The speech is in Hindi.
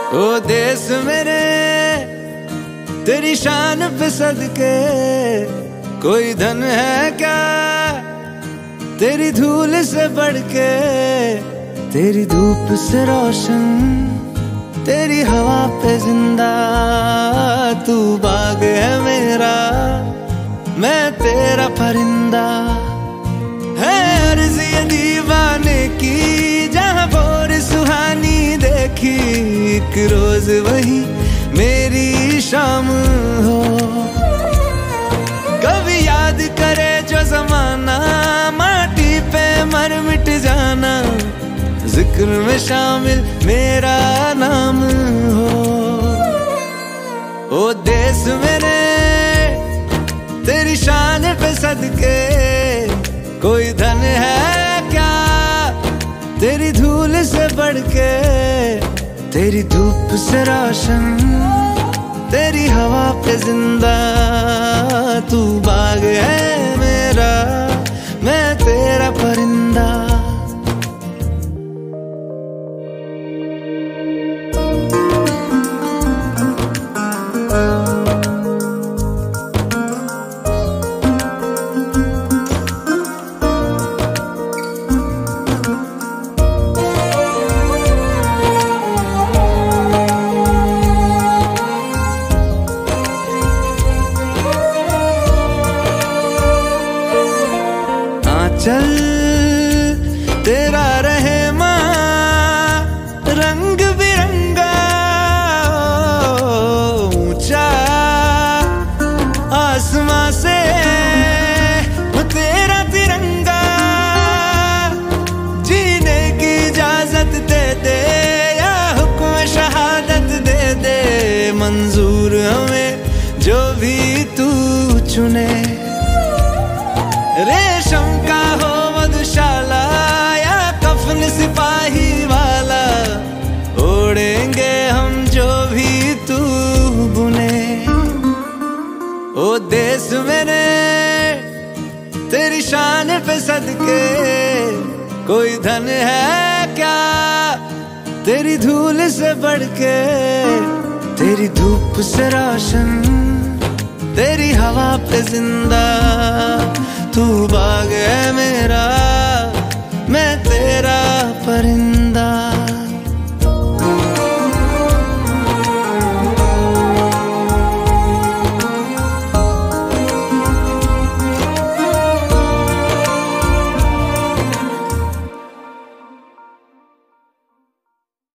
ओ देश मेरे तेरी शान पे सदके, कोई धन है क्या तेरी धूल से बढ़ के। तेरी धूप से रोशन, तेरी हवा पे जिंदा, तू बाग है मेरा, मैं तेरा परिंदा। है अर्ज़ ये दीवाने की, जहाँ भोर सुहानी देखी, एक रोज वही मेरी शाम हो। कभी याद करे जो जमाना, माटी पे मर मिट जाना, जिक्र में शामिल मेरा नाम हो। ओ देश मेरे तेरी शान पे सदके, कोई धन है क्या तेरी धूल से बढ़ के। तेरी धूप से रोशन, तेरी हवा पे जिंदा, तू बाग है मेरा, मैं तेरा परिंदा। चल तेरा रहे माँ रंग बिरंगा, ऊंचा आसमां से वो तेरा तिरंगा। जीने की इजाजत दे दे या हुक्म शहादत दे दे, मंजूर हमें जो भी तू चुने। रेशम का हो मधुशाला या कफन सिपाही वाला, ओढ़ेंगे हम जो भी तू बुने। ओ देश मेरे तेरी शान पे सदके, कोई धन है क्या तेरी धूल से बढ़ के। तेरी धूप से रोशन, तेरी हवा पे जिंदा, तू बाग है मेरा, मैं तेरा परिंदा।